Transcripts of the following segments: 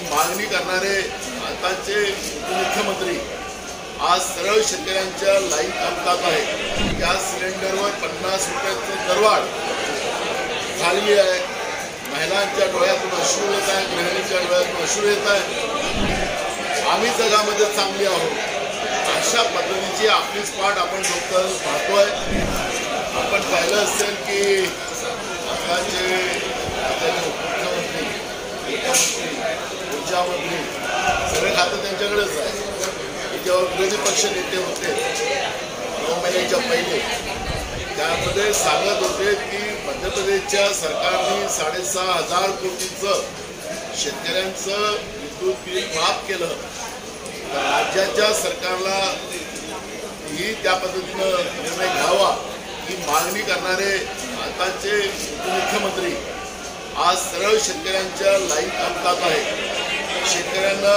मागणी करणारे आताचे उपमुख्यमंत्री आज सरळ शेतकऱ्यांच्या लाईन थांबतात आहे। गॅस सिलेंडरवर 50 रुपयाचं दरवाढ झालेली आहे। महिलांच्या डोळ्यातून अश्रू येत आहे, गृहिणींच्या डोळ्यातून अश्रू येत आहे। आम्ही जगामध्ये चांगली आहोत अशा पद्धतीची आपलीच पाठ आपण फक्त पाहतोय। आपण पाहिलं असेल की आताचे मुख्यमंत्री, ऊर्जा मंत्री सगळे खातं त्यांच्याकडेच आहे। जेव्हा विरोधी पक्ष नेते होते 9 महिन्याच्या पहिले त्यामध्ये सांगत होते की मध्य प्रदेशच्या सरकारने 6,500 कोटीचं शेतकऱ्यांचं विद्युत बिल माफ केलं। तर राज्याच्या सरकारला ही त्या पद्धतीनं निर्णय घ्यावा ही मागणी करणारे आताचे उपमुख्यमंत्री आज सरळ शेतकऱ्यांच्या लाईन थांबतात आहे। शेतकऱ्यांना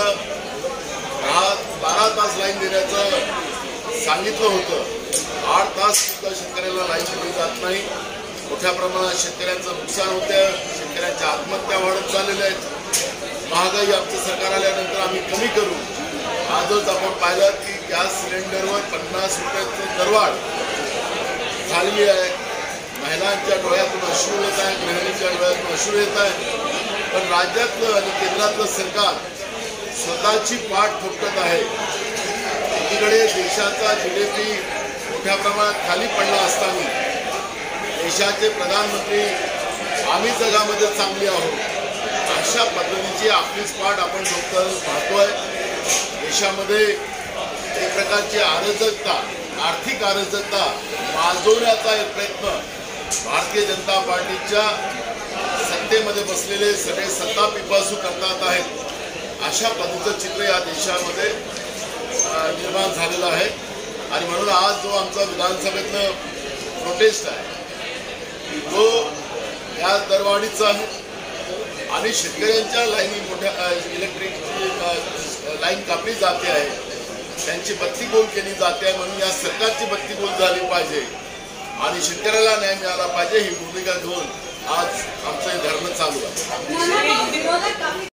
12 तास लाईन देण्याचं सांगितलं होतं, 8 तास सुद्धा शेतकऱ्याला लाईन दिली जात नाही। मोठ्या प्रमाणात शेतकऱ्यांचं नुकसान होतं, शेतकऱ्यांच्या आत्महत्या वाढत चाललेल्या आहेत। महागाई आमचं सरकार आल्यानंतर आम्ही कमी करू। आजच आपण पाहिलं की गॅस सिलेंडरवर 50 रुपयाचं दरवाढ झालेली आहे। महिलांच्या डोळ्यातून अश्रू येत आहे, गृहिणींच्या डोळ्यातून अश्रू येत आहे। पण राज्यातलं आणि केंद्रातलं सरकार स्वतःची पाठ थोपटत आहे। एकीकडे देशाचा GDP मोठ्या प्रमाणात खाली पडला असताना देशाचे प्रधानमंत्री आम्ही जगामध्ये चांगली आहोत अशा पद्धतीची आपलीच पाठ आपण फक्त पाहतोय। देशामध्ये एक प्रकारची अराजकता, आर्थिक अराजकता माजवण्याचा एक प्रयत्न भारतीय जनता पार्टीच्या सत्तेमध्ये बसलेले सगळे सत्ता पिपासू करतात आहेत। अशा पद्धतीचं चित्र या देशामध्ये निर्माण झालेलं आहे। आणि म्हणून आज जो आमचा विधानसभेतलं प्रोटेस्ट आहे तो या दरवाढीचा आहे आणि शेतकऱ्यांच्या लाईनी मोठ्या इलेक्ट्रिकची लाईन कापली जाते आहे, त्यांची बत्ती गोल केली जाते आहे। म्हणून या सरकारची बत्ती गोल झाली पाहिजे आणि शेतकऱ्याला न्याय मिळाला पाहिजे ही भूमिका घेऊन आज आमचं हे धरणं चालू आहे।